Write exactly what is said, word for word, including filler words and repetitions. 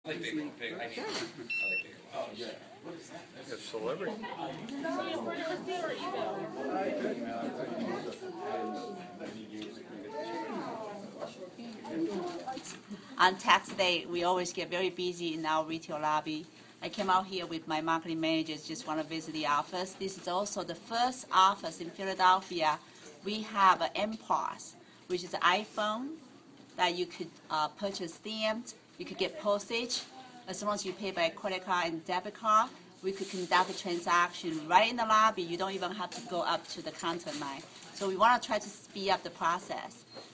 I like big one, big. I need. I like big ones. Oh yeah. What is that? That's a celebrity. On tax day, we always get very busy in our retail lobby. I came out here with my marketing managers, just want to visit the office. This is also the first office in Philadelphia. We have an M P O S, which is an iPhone that you could uh, purchase stamped. You could get postage. As long as you pay by credit card and debit card, we could conduct a transaction right in the lobby. You don't even have to go up to the counter line. So we want to try to speed up the process.